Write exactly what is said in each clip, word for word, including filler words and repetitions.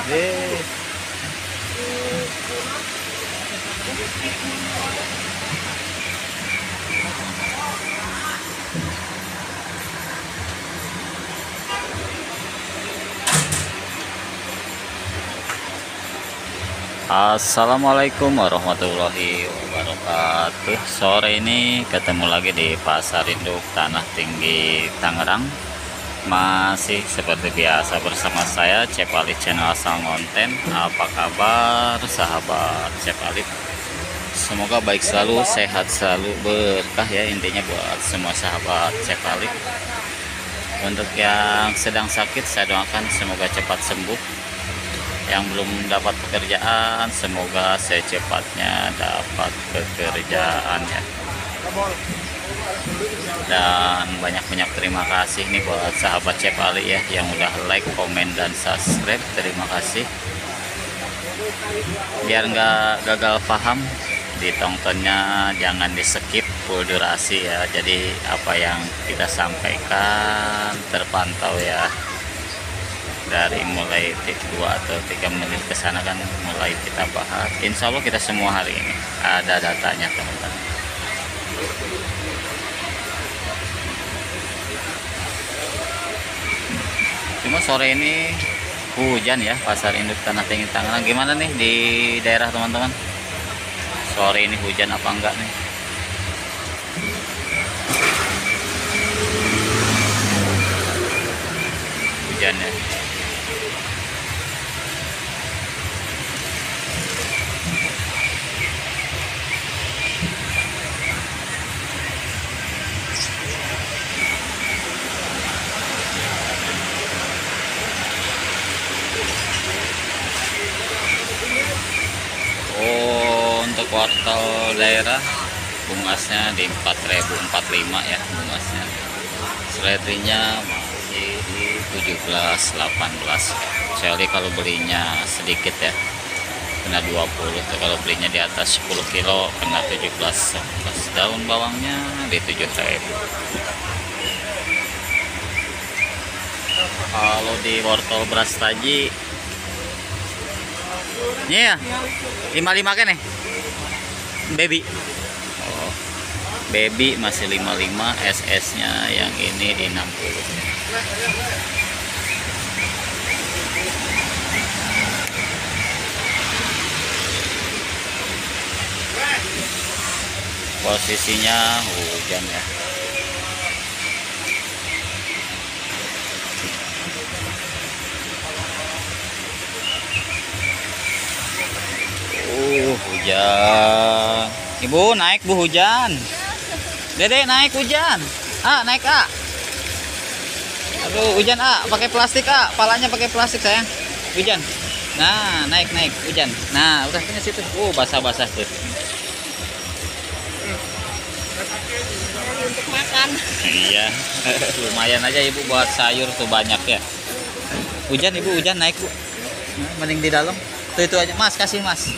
Eh, Assalamualaikum warahmatullahi wabarakatuh. Sore ini ketemu lagi di Pasar Induk Tanah Tinggi Tangerang. Masih seperti biasa bersama saya Cepali Channel Asal Ngonten. Apa kabar sahabat Cepali? Semoga baik selalu, sehat selalu, berkah ya intinya buat semua sahabat Cepali. Untuk yang sedang sakit saya doakan semoga cepat sembuh. Yang belum dapat pekerjaan semoga secepatnya dapat pekerjaan ya. Dan banyak-banyak terima kasih nih buat sahabat Cepali ya yang udah like, komen, dan subscribe. Terima kasih. Biar nggak gagal paham, ditontonnya jangan di skip, full durasi ya. Jadi apa yang kita sampaikan terpantau ya. Dari mulai dua atau tiga menit ke sana kan mulai kita bahas. Insya Allah kita semua hari ini ada datanya teman-teman. Cuma sore ini hujan ya, Pasar Induk Tanah Tinggi Tangerang. Gimana nih di daerah teman-teman? Sore ini hujan apa enggak nih? Hujan ya. Oh, untuk wortel daerah bungasnya di empat ribu empat puluh lima ya bungasnya. Seledrinya masih di tujuh belas delapan belas. Kecuali kalau belinya sedikit ya kena dua puluh tuh, kalau belinya di atas sepuluh kilo kena tujuh belas. Daun bawangnya di tujuh ribu. Kalau di wortel beras taji iya, lima puluh lima kan nih baby. Oh, baby masih lima puluh lima, S S nya yang ini di enam puluh. Posisinya hujan ya. Uh, hujan. Ibu naik bu hujan. Dede naik hujan. Ah naik ah. Aduh hujan ah, pakai plastik ah, palanya pakai plastik sayang. Hujan. Nah naik naik hujan. Nah udah sini situ. Uh basah-basah tuh. Untuk makan. Iya. Lumayan aja ibu buat sayur tuh banyak ya. Hujan ibu hujan naik bu. Nah, mending di dalam. Tuh itu aja mas, kasih mas.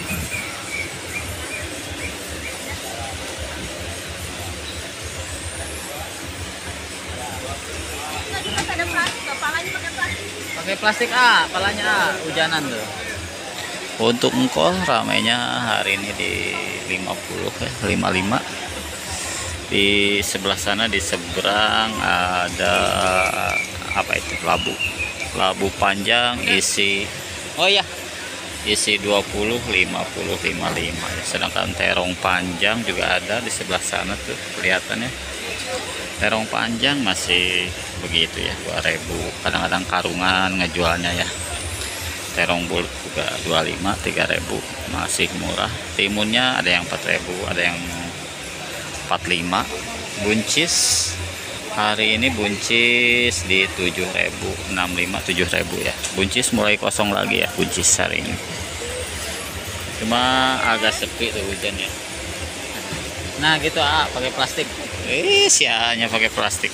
Ada plastik, palanya pakai plastik. Pakai plastik ah, palanya ah, hujanan tuh. Untuk engkol ramainya hari ini di lima puluh ya, lima puluh lima. Di sebelah sana di seberang ada apa itu? Labu. Labu panjang isi oh iya. Isi dua puluh, lima puluh, lima puluh lima ya. Sedangkan terong panjang juga ada di sebelah sana tuh kelihatannya. Terong panjang masih begitu ya, dua ribu. Kadang-kadang karungan ngejualnya ya. Terong bulat juga dua puluh lima, tiga ribu. Masih murah. Timunnya ada yang empat ribu, ada yang empat puluh lima. Buncis hari ini buncis di tujuh ribu, enam puluh lima, tujuh ribu ya. Buncis mulai kosong lagi ya buncis hari ini. Cuma agak sepi tuh hujan ya. Nah gitu ah, pakai plastik. Eh, sianya pakai plastik.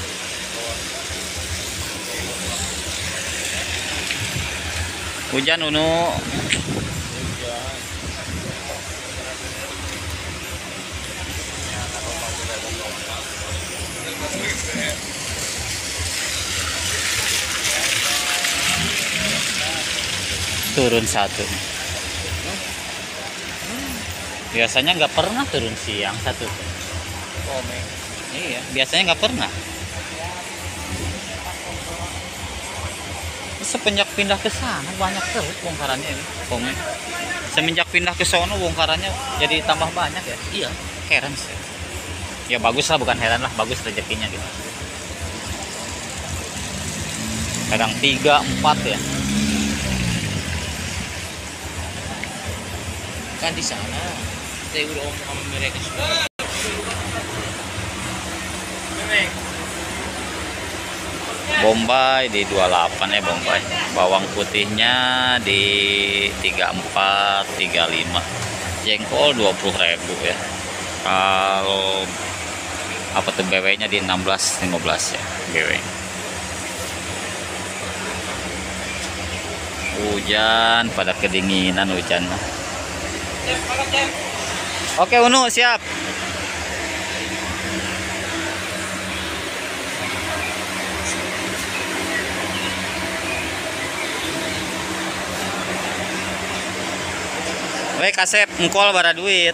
Hujan Unu. turun satu. Biasanya nggak pernah turun siang satu. Komeng. Iya, biasanya nggak pernah. Semenjak pindah ke sana banyak terus bongkarannya ini. Komeng. Semenjak pindah ke sono bongkarannya jadi tambah banyak ya. Iya. Heran sih. Ya bagus lah, bukan heran lah, bagus rezekinya gitu. Kadang tiga, empat ya. Kan di sana. Saya udah ngomong sama mereka semua. Bombay di dua puluh delapan ya Bombay. Bawang putihnya di tiga puluh empat, tiga puluh lima. Jengkol dua puluh ribu ya. Kalau apa tuh B W-nya di enam belas, lima belas ya B W. Hujan, pada kedinginan hujan. Oke Unu, siap. Weh kasep engkol bara duit.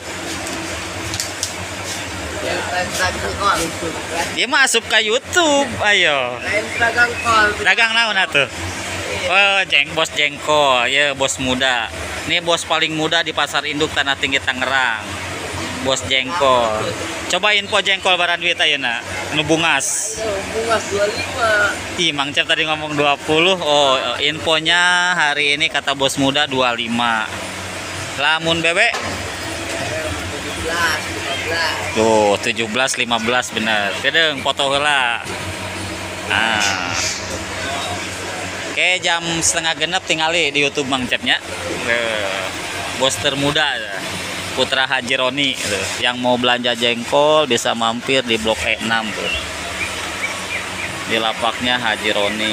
Dia masuk ke YouTube, ayo. Dagang naon atuh? Oh, jeng bos jengkol, ya bos muda. Ini bos paling muda di Pasar Induk Tanah Tinggi Tangerang. Bos jengkol. Coba info jengkol bara duit ayeuna. Nu bungas. Bungas dua puluh lima. Ih, Mang Cep tadi ngomong dua puluh. Oh, infonya hari ini kata bos muda dua puluh lima. Lamun bebek tujuh belas, lima belas. tuh tujuh belas lima belas bener. Kedeng foto heula. Nah. Oke, jam setengah genep tinggali di YouTube Mang Cepnya. Bos termuda Putra Haji Roni tuh. Yang mau belanja jengkol bisa mampir di Blok E enam tuh. Di lapaknya Haji Roni.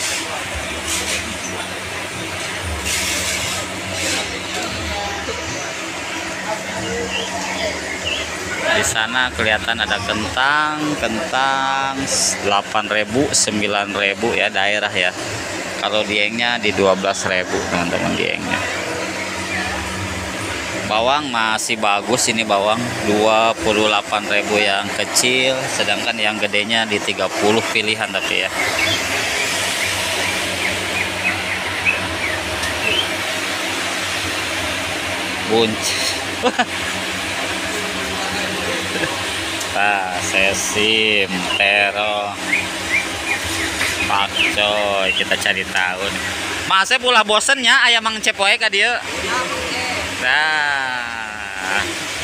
Di sana kelihatan ada kentang, kentang delapan ribu, sembilan ribu ya daerah ya. Kalau diengnya di dua belas ribu teman-teman diengnya. Bawang masih bagus ini bawang dua puluh delapan ribu yang kecil, sedangkan yang gedenya di tiga puluh pilihan tapi ya. Buncis. Nah, sesim, terong, pakcoy, kita cari tahu nih. Masa pula bosennya ayam Mang Cep wae ka dieu. Nah.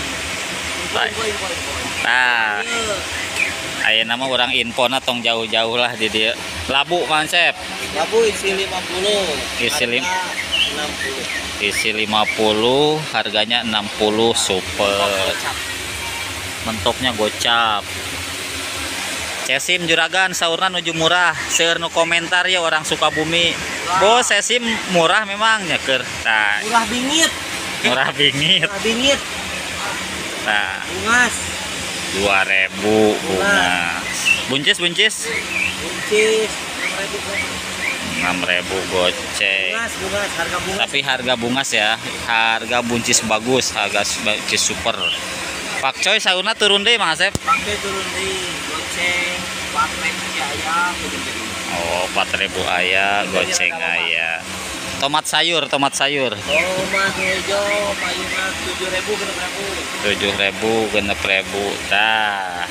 Nah. Aya nama orang infona tong jauh-jauh lah di dieu. Labu Mang Cep. Labu isi lima puluh. Isi lim enam puluh. Isi lima puluh, harganya enam puluh super. Mentoknya gocap. Sesim juragan saurna nuju murah. Seueur nu komentar ya orang Sukabumi. Bos sesim murah memang nyeker. Nah, Murah bingit. murah bingit. Murah bingit. Nah, Bungas. dua ribu bunga. Buncis buncis Buncis. enam ribu goceng. Bungas, bungas, harga bungas. Tapi harga bungas ya. Harga buncis bagus, harga buncis super. Pakcoy sauna turun deh Mang Asep. Pakai turun di goceng, pakai ayam, Oh, empat ribu aya, goceng aya. Tomat sayur, tomat sayur. tomat hijau, payuna tujuh ribu, genep ribu. tujuh ribu, genep ribu. Dah.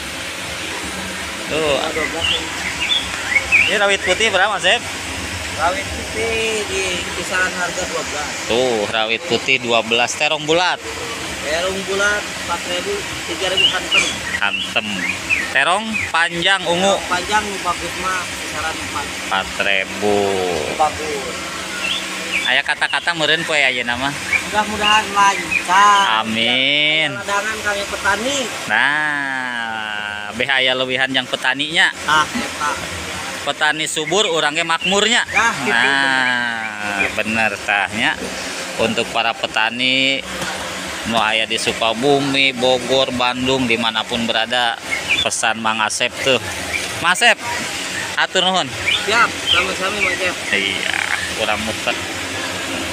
Tuh, ini rawit putih berapa, Mas Asep? Rawit putih di kisaran harga dua belas. Tuh, rawit putih dua belas, terong bulat. Terong bulat empat ribu, tiga ribu kantem. Hantem. Terong panjang ungu Terong panjang bagus mah kisaran empat. empat ribu. Bagus. Aya kata-kata meureun poe ayeuna mah. Mudah-mudahan lancar. Amin. Cadangan kami petani. Nah, beh aya leuwihan yang petaninya. Ah, eta. Petani subur urangnya makmurnya. Nah, gitu, Nah, bener tahnya. Untuk para petani nu aya di Sukabumi, Bogor, Bandung, dimanapun berada, pesan Mang Asep tuh. Mang Asep, atur nuhun. Siap, sama-sama Mang Cep. Iya, kurang muter.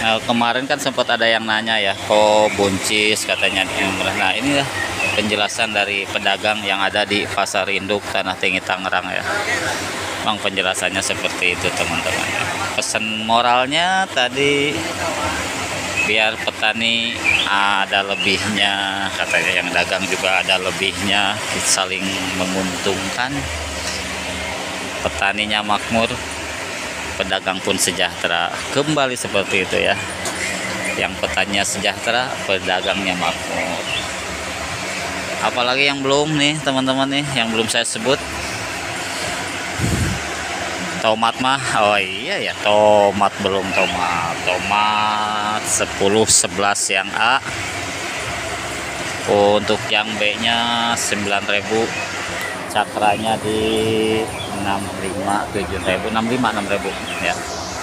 Nah, kemarin kan sempat ada yang nanya ya, kok buncis katanya yang murah. Nah, ini ya penjelasan dari pedagang yang ada di Pasar Induk Tanah Tinggi Tangerang ya. Bang, penjelasannya seperti itu teman-teman. Pesan moralnya tadi biar petani ada lebihnya, katanya yang dagang juga ada lebihnya, saling menguntungkan. Petaninya makmur, pedagang pun sejahtera, kembali seperti itu ya. Yang petaninya sejahtera, pedagangnya makmur. Apalagi yang belum nih teman-teman nih, yang belum saya sebut. Tomat mah, oh iya ya, tomat belum, tomat tomat sepuluh sebelas yang A. Untuk yang B nya sembilan ribu, cakranya di enam puluh lima, tujuh ribu, enam puluh lima, enam ribu ya.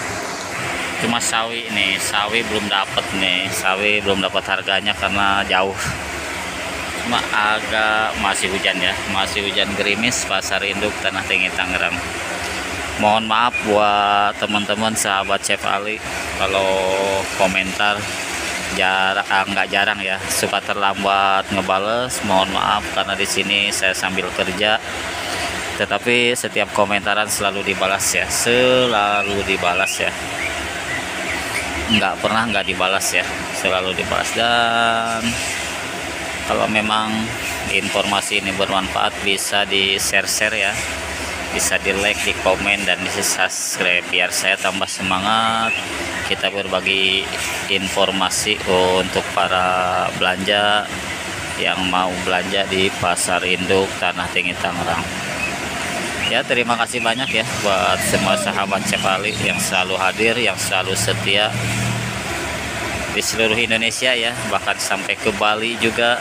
Cuma sawi nih, sawi belum dapat nih, sawi belum dapat harganya karena jauh. Cuma agak masih hujan ya, masih hujan gerimis. Pasar Induk Tanah Tinggi Tangerang. Mohon maaf buat teman-teman sahabat Chef Ali kalau komentar jarang, ah, nggak jarang ya, suka terlambat ngebales. Mohon maaf karena di sini saya sambil kerja. Tetapi setiap komentaran selalu dibalas ya, selalu dibalas ya. Nggak pernah nggak dibalas ya, selalu dibalas. Dan kalau memang informasi ini bermanfaat bisa di share-share ya, bisa di like, di komen, dan di subscribe biar saya tambah semangat. Kita berbagi informasi untuk para belanja yang mau belanja di Pasar Induk Tanah Tinggi Tangerang. Ya, terima kasih banyak ya buat semua sahabat Chef Ali yang selalu hadir, yang selalu setia di seluruh Indonesia ya, bahkan sampai ke Bali juga.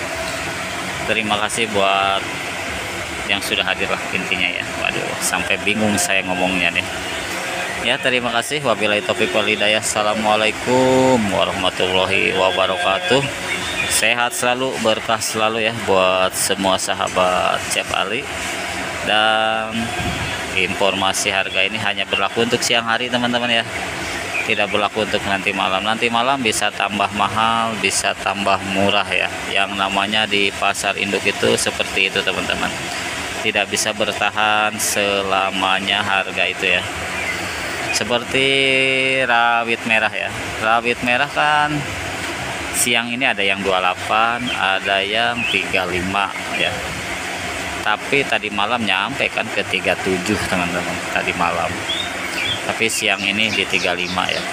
Terima kasih buat yang sudah hadir lah intinya ya. Waduh, sampai bingung saya ngomongnya nih. Ya, terima kasih. Wabillahi taufiq wal hidayah. Assalamualaikum warahmatullahi wabarakatuh. Sehat selalu, berkah selalu ya buat semua sahabat Chef Ali. Dan informasi harga ini hanya berlaku untuk siang hari teman-teman ya, tidak berlaku untuk nanti malam. Nanti malam bisa tambah mahal, bisa tambah murah ya. Yang namanya di Pasar Induk itu seperti itu teman-teman, tidak bisa bertahan selamanya harga itu ya. Seperti rawit merah ya, rawit merah kan siang ini ada yang dua puluh delapan, ada yang tiga puluh lima ya. Tapi tadi malam nyampe kan ke tiga puluh tujuh teman-teman, tadi malam. Tapi siang ini di tiga puluh lima ya.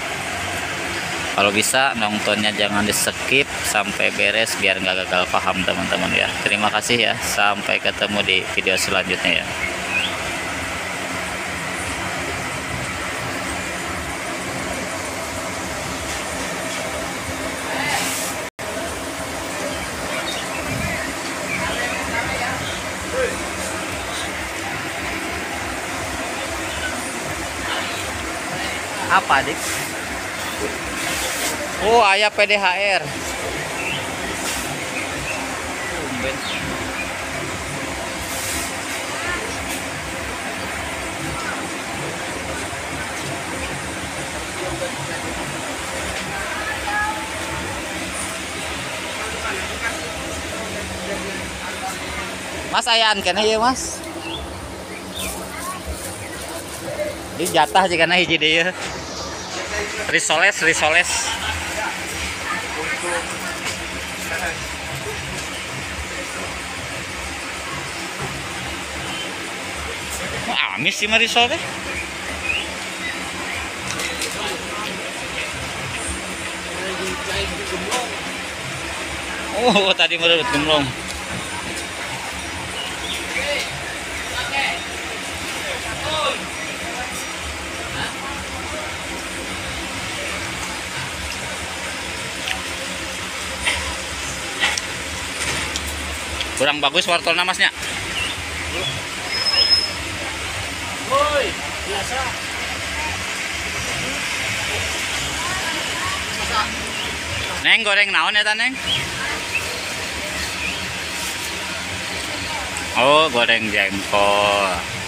Kalau bisa nontonnya jangan di skip sampai beres biar nggak gagal paham teman-teman ya. Terima kasih ya, sampai ketemu di video selanjutnya ya. Apa dik? Oh, ayah P D H R. Mas ayaan kena ya mas. Ini jatah jika na hiji deui. Risoles, risoles. Wah, amis sih marisol teh. Oh, tadi merebut gemblong. Kurang bagus wortel namasnya. Woi, biasa. Neng goreng naon ya Neng? Oh, goreng jengkol.